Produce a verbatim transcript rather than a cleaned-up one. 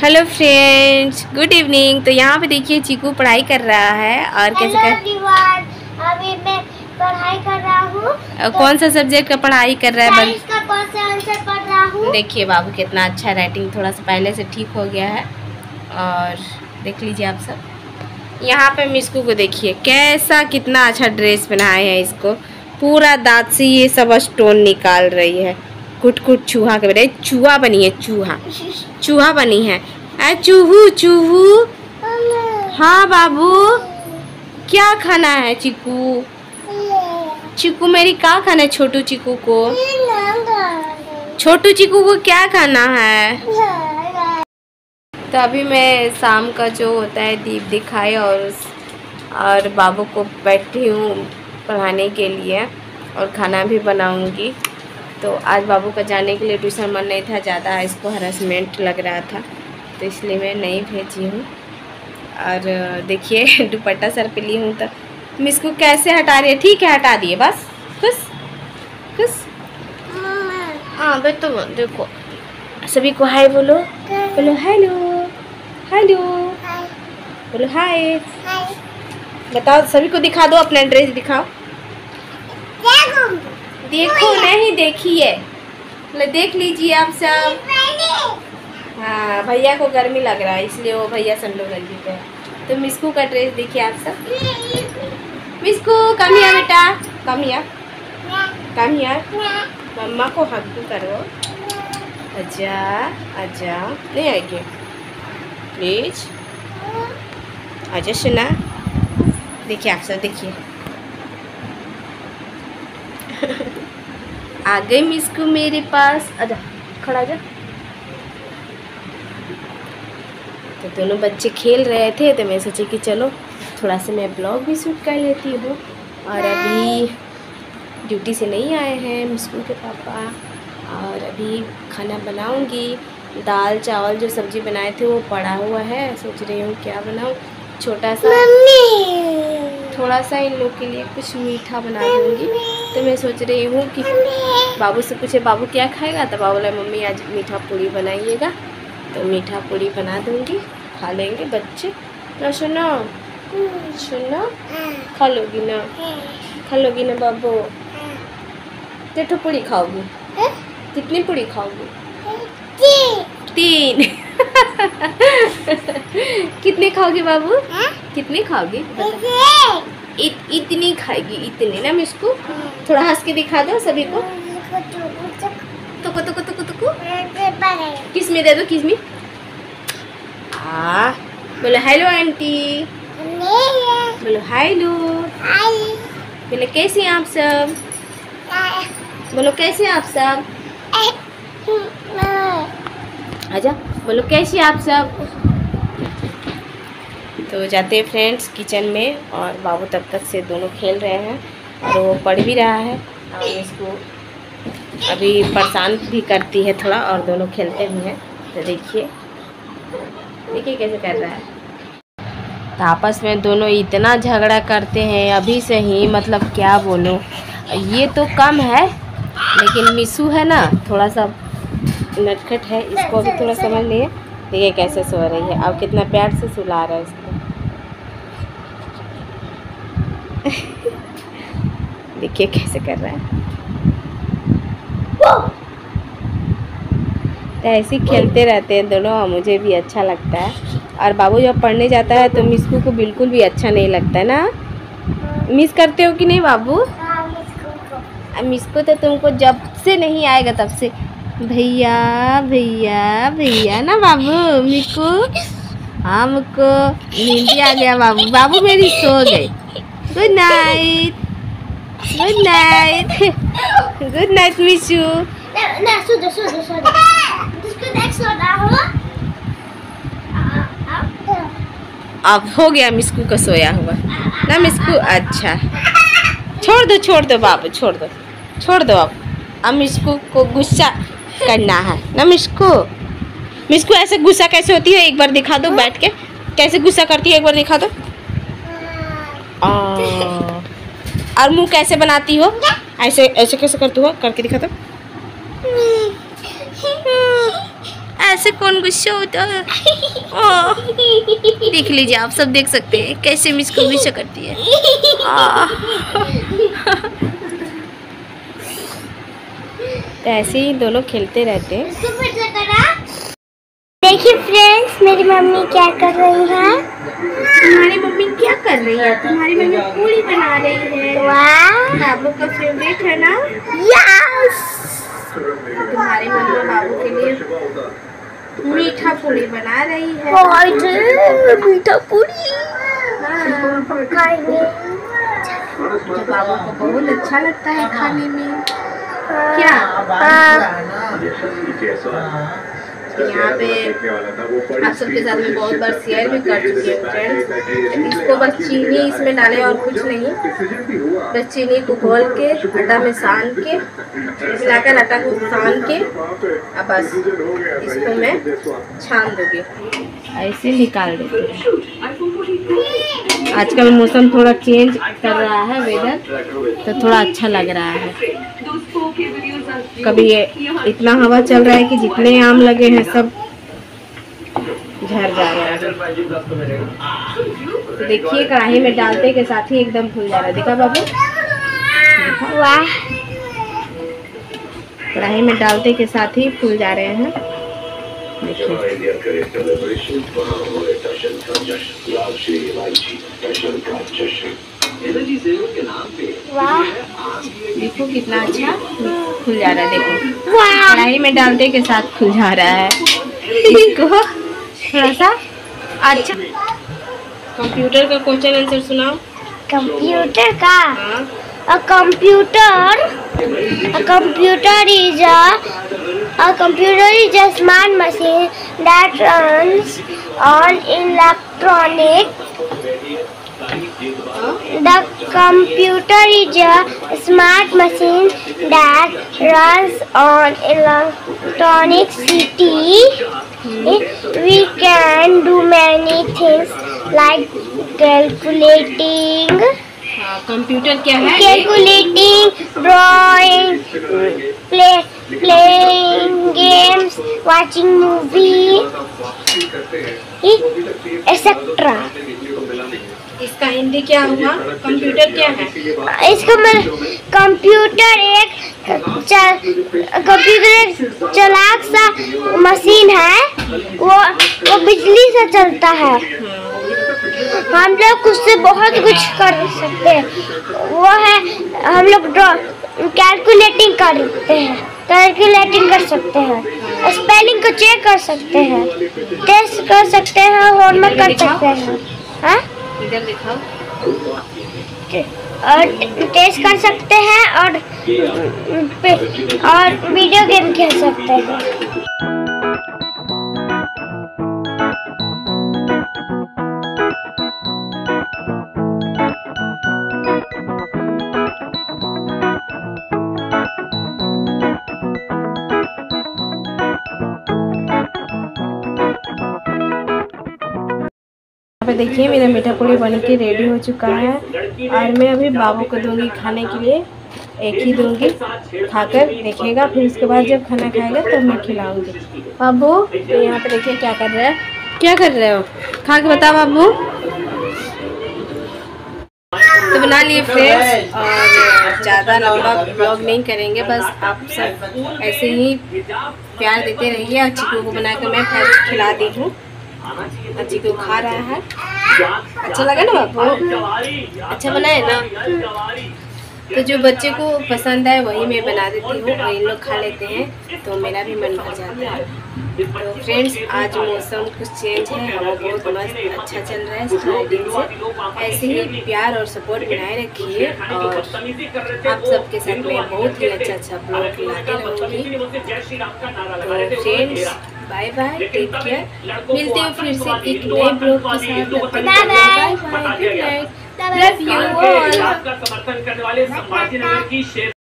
Hello friends, good evening. तो यहाँ पे देखिए चीकू पढ़ाई कर रहा है और कैसे कर अभी मैं पढ़ाई कर रहा हूँ। कौन सा सब्जेक्ट का पढ़ाई कर रहा है? इसका कौन सा आंसर पढ़ रहा हूँ। देखिए बाबू कितना अच्छा, राइटिंग थोड़ा सा पहले से ठीक हो गया है। और देख लीजिए आप सब। यहाँ पे मिस्कू को देखिए कैसा, कितना अच्छा ड्रेस पहनाए हैं इसको। पूरा दांत से ये सब स्टोन निकाल रही है। कुट कुट चूहा के बेटे, चूहा बनी है, चूहा चूहा बनी है। आ चूहू चूहू। हाँ बाबू, क्या खाना है चिकू? चिकू मेरी क्या खाना है? छोटू चिकू को, छोटू चिकू को क्या खाना है? तो अभी मैं शाम का जो होता है दीप दिखाए और और बाबू को बैठी हूँ पढ़ाने के लिए और खाना भी बनाऊंगी। तो आज बाबू का जाने के लिए ट्यूशन मन नहीं था, ज़्यादा इसको हरासमेंट लग रहा था तो इसलिए मैं नहीं भेजी हूँ। और देखिए दुपट्टा सर पे ली हूँ तो मिस्कू कैसे हटा रही है। ठीक है, हटा दिए बस। खुश खुश। हाँ बेटो, देखो सभी को हाय बोलो, बोलो हेलो हेलो, बोलो हाय। बताओ, सभी को दिखा दो, अपना ड्रेस दिखाओ। देखो नहीं, देखिए, देख लीजिए आप सब। हाँ, भैया को गर्मी लग रहा है इसलिए वो भैया संडो गंजी पे है। तो मिस्कू का ड्रेस देखिए आप सब। मिस्कू कम हिया बेटा, कम हिया, कम हिया। मम्मा को हग करो। आजा आजा, नहीं आएगी प्लीज, आजा सुना। देखिए आप सब, देखिए आ गई मिस्कू मेरे पास। आजा, खड़ा जा। तो दोनों बच्चे खेल रहे थे तो मैं सोची कि चलो थोड़ा सा मैं ब्लॉग भी शूट कर लेती हूँ। और अभी ड्यूटी से नहीं आए हैं मिस्कू के पापा और अभी खाना बनाऊंगी। दाल चावल जो सब्जी बनाए थे वो पड़ा हुआ है, सोच रही हूँ क्या बनाऊँ। छोटा सा थोड़ा सा इन लोग के लिए कुछ मीठा बना दूँगी। तो मैं सोच रही हूँ कि बाबू से पूछे बाबू क्या खाएगा, तो बाबू बोला मम्मी आज मीठा पूरी बनाइएगा। तो मीठा पूरी बना दूँगी, खा लेंगे बच्चे ना। सुनो सुनो, खा लोगी ना, खा लोगी ना बाबू? तेठो पूरी खाओगी? कितनी पूरी खाओगी? तीन। कितने खाओगे बाबू? कितनी खाओगी? इत, इतनी खाएगी, इतनी ना मिस्कू। थोड़ा हंस के दिखा दो सभी को। तुको तुको तुको तुको, किस में दे दो, किस में। हाँ, बोलो हेलो आंटी, बोलो हेलो, बोलो कैसे हैं आप सब? बोलो कैसे आप सब? आजा, बोलो कैसे आप सब? तो जाते हैं फ्रेंड्स किचन में और बाबू तब तक से दोनों खेल रहे हैं और वो पढ़ भी रहा है और इसको अभी परेशान भी करती है थोड़ा और दोनों खेलते भी हैं। तो देखिए देखिए कैसे कर रहा है। तो आपस में दोनों इतना झगड़ा करते हैं अभी से ही, मतलब क्या बोलूं। ये तो कम है लेकिन मिसू है ना थोड़ा सा नटखट है, इसको भी थोड़ा समझ लिए। देखिए कैसे सो रही है, अब कितना प्यार से सुला रहा है इसको। देखिए कैसे कर रहा है। तो ऐसे खेलते रहते हैं दोनों और मुझे भी अच्छा लगता है। और बाबू जब पढ़ने जाता है तो मिस्कू को बिल्कुल भी अच्छा नहीं लगता है ना। मिस करते हो कि नहीं बाबू? मिस्कू तो तुमको जब से नहीं आएगा तब से भैया भैया भैया ना बाबू। मिस्कू हमको नींद आ गया बाबू, बाबू मेरी सो गई। Good night, good night, good night miss you. अब हो गया मिस्कू का सोया हुआ ना मिस्कू। अच्छा छोड़ दो छोड़ दो बाबू, छोड़ दो छोड़ दो। अब अब मिस्कू को गुस्सा करना है ना मिस्कू। मिस्कू ऐसे गुस्सा कैसे होती है एक बार दिखा दो बैठ के, कैसे गुस्सा करती है एक बार दिखा दो। और मुंह कैसे बनाती हो? ऐसे ऐसे कैसे करती हो, करके दिखा दो। मुझसे कौन गुस्सा होता है? ओह, देख लीजिए, आप सब देख सकते हैं कैसे मिस को गुस्सा करती है। तो ऐसे ही दोनों खेलते रहते हैं। देखिए फ्रेंड्स, मेरी मम्मी क्या कर रही है। तुम्हारी मम्मी क्या कर रही है? तुम्हारी मम्मी पूरी बना रही है। वाह, बाबू का फेवरेट है ना? यस। तुम्हारी मम्मी बाबू के लिए मीठा पूरी बना रही है। मीठा पूरी खाएंगे। जो बाबू को बहुत अच्छा लगता है खाने में। क्या? यहाँ पे आप सबके साथ में बहुत बार शेयर भी कर चुकी हूँ फ्रेंड्स। इसको बस चीनी इसमें डालें और कुछ नहीं, बस चीनी को घोल के आटा में सान के मिलाकर आटा को सान के अब बस इसको मैं छान दूँगी, ऐसे निकाल देती हूँ। आजकल मौसम थोड़ा चेंज कर रहा है वेदर, तो थोड़ा अच्छा लग रहा है। कभी ये इतना हवा चल रहा है कि जितने आम लगे हैं सब झड़ जा रहा है। तो देखिए कढ़ाई में डालते के साथ ही एकदम फूल जा रहा है। देखा बाबू? वाह, कढ़ाई में डालते के साथ ही फूल जा रहे हैं। देखो कितना अच्छा खुल जा रहा है। देखो कढ़ाई में डालते के साथ खुल जा रहा है। इसको थोड़ा सा अच्छा कंप्यूटर का क्वेश्चन आंसर सुनाओ। कंप्यूटर का? हाँ। A computer, a computer is a a computer is a smart machine that runs on electronic. The computer is a smart machine that runs on electricity. We can do many things like calculating. Computer क्या है? Calculating, drawing, play, playing games, watching movie, et cetera. इसका हिंदी क्या हुआ? Computer क्या है? इसका मतलब computer एक कंप्यूटर एक चालाक सा मशीन है। वो वो बिजली से चलता है। हम लोग उससे बहुत कुछ कर सकते हैं। वो है हम लोग कैलकुलेटिंग करते हैं, कैलकुलेटिंग कर सकते हैं, स्पेलिंग को चेक कर सकते हैं, टेस्ट कर सकते हैं, होमवर्क कर सकते हैं। हाँ, इधर दिखाओ। और टेस्ट कर सकते हैं और और वीडियो गेम खेल सकते हैं। पे देखिए मेरा मीठा पूरी बन के रेडी हो चुका है और मैं अभी बाबू को दूंगी खाने के लिए। एक ही दूंगी, खाकर देखिएगा, फिर उसके बाद जब खाना खाएगा तब तो मैं खिलाऊंगी। बाबू तो यहाँ पे देखिए क्या कर रहा है। क्या कर रहे हो? खा के बताओ बाबू। तो बना लिए फ्रेंड्स, और ज़्यादा लंबा ब्लॉग नहीं करेंगे, बस आप सब ऐसे ही प्यार देते रहिए। और चिकू को बनाकर मैं फर्स्ट खिला दी हूँ, अच्छी को खा रहा है। अच्छा लगा ना बाबू? अच्छा बना है ना? तो जो बच्चे को पसंद है वही मैं बना देती हूँ और इन लोग खा लेते हैं, तो मेरा भी मन भर जाता है। तो फ्रेंड्स आज मौसम कुछ चेंज है, हवा बहुत मस्त अच्छा चल रहा है सारे दिन से। ऐसे ही प्यार और सपोर्ट बनाए रखिए और आप सबके साथ में बहुत ही अच्छा अच्छा ब्लॉग लाते रहूँगी। तो friends bye bye, take care, मिलते हैं फिर से एक नए ब्लॉग के साथ। Bye bye, good night, love you all.